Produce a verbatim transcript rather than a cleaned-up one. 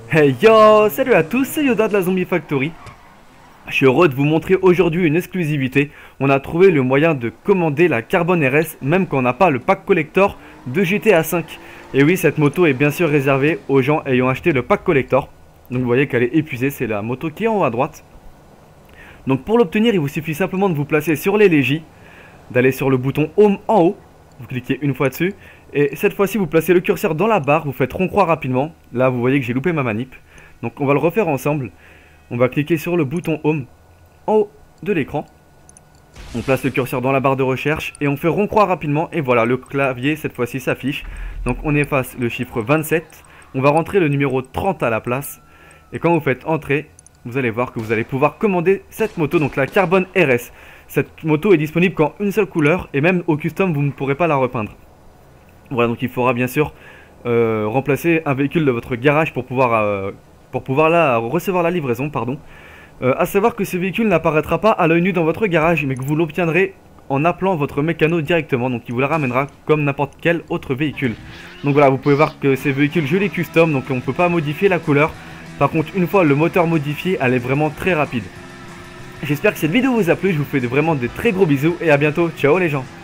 Hey yo, salut à tous, c'est Yoda de la Zombie Factory. Je suis heureux de vous montrer aujourd'hui une exclusivité. On a trouvé le moyen de commander la Carbone R S même quand on n'a pas le pack collector de G T A cinq. Et oui, cette moto est bien sûr réservée aux gens ayant acheté le pack collector. Donc vous voyez qu'elle est épuisée, c'est la moto qui est en haut à droite. Donc pour l'obtenir, il vous suffit simplement de vous placer sur les légis, d'aller sur le bouton Home en haut. Vous cliquez une fois dessus. Et cette fois-ci, vous placez le curseur dans la barre, vous faites rond-croix rapidement. Là, vous voyez que j'ai loupé ma manip. Donc on va le refaire ensemble. On va cliquer sur le bouton Home en haut de l'écran. On place le curseur dans la barre de recherche et on fait rond-croix rapidement. Et voilà, le clavier cette fois-ci s'affiche. Donc on efface le chiffre vingt-sept. On va rentrer le numéro trente à la place. Et quand vous faites entrer, vous allez voir que vous allez pouvoir commander cette moto, donc la Carbone R S. Cette moto est disponible qu'en une seule couleur et même au custom, vous ne pourrez pas la repeindre. Voilà, donc il faudra bien sûr euh, remplacer un véhicule de votre garage pour pouvoir, euh, pour pouvoir la, recevoir la livraison. Pardon. Euh, à savoir que ce véhicule n'apparaîtra pas à l'œil nu dans votre garage, mais que vous l'obtiendrez en appelant votre mécano directement. Donc il vous la ramènera comme n'importe quel autre véhicule. Donc voilà, vous pouvez voir que ces véhicules, je les custom, donc on ne peut pas modifier la couleur. Par contre, une fois le moteur modifié, elle est vraiment très rapide. J'espère que cette vidéo vous a plu, je vous fais vraiment des très gros bisous et à bientôt. Ciao les gens.